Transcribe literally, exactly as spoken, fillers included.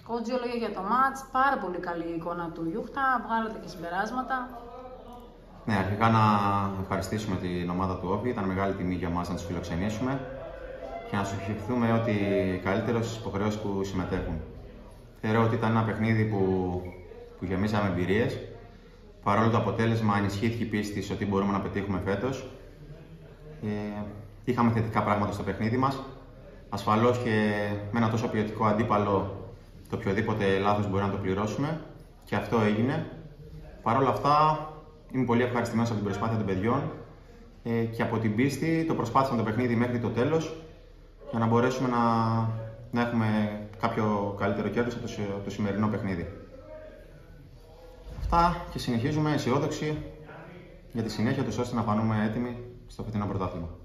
Coach, δύο λόγια για το μάτς. Πάρα πολύ καλή η εικόνα του Ιούχτα. Βγάλατε και συμπεράσματα. Ναι, αρχικά να ευχαριστήσουμε την ομάδα του Όφη. Ήταν μεγάλη τιμή για μας να τους φιλοξενήσουμε και να σου ευχηθούμε ότι καλύτερο στις υποχρεώσεις που συμμετέχουν. Θεωρώ ότι ήταν ένα παιχνίδι που, που γεμίσαμε εμπειρίες. Παρόλο το αποτέλεσμα, ενισχύθηκε η πίστη ότι μπορούμε να πετύχουμε φέτος. Ε, είχαμε θετικά πράγματα στο παιχνίδι μας. Ασφαλώς και με ένα τόσο ποιοτικό αντίπαλο, το οποιοδήποτε λάθος μπορεί να το πληρώσουμε. Και αυτό έγινε. Παρ' όλα αυτά, είμαι πολύ ευχαριστημένος από την προσπάθεια των παιδιών ε, και από την πίστη. Το προσπάθησαν το παιχνίδι μέχρι το τέλος για να μπορέσουμε να, να έχουμε κάποιο καλύτερο κέρδος από το, από το σημερινό παιχνίδι. Αυτά και συνεχίζουμε αισιόδοξοι για τη συνέχεια τους ώστε να φανούμε έτοιμοι στο φετινό πρωτάθλημα.